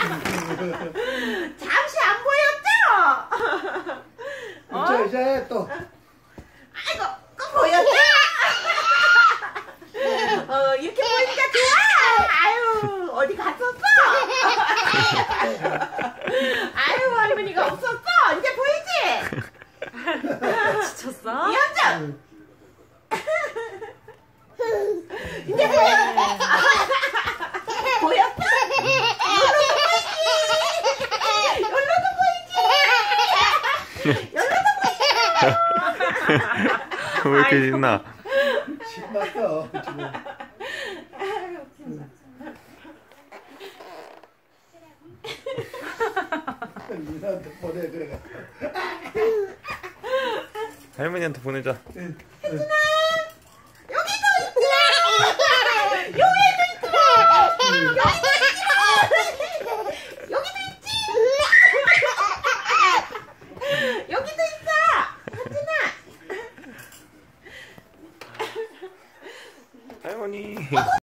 잠시 안 보였죠? 이제 또. 아이고, 꼭 보였죠? 이렇게 보니까 좋아. 아유, 어디 갔었어? 아유, 할머니가 없었어. 이제 보이지? 지쳤어? 이현정! 이제 보였어? 보였어? 열로도 보이지? 열로도 보이지? 왜 이렇게 신나? 신났어 지금. 민아한테 보내 그래. 할머니한테 보내자. 혜진아! 여기도 있지! 여기도 있지! 여기도 있지! 여기도 있어! 혜진아! 할머니.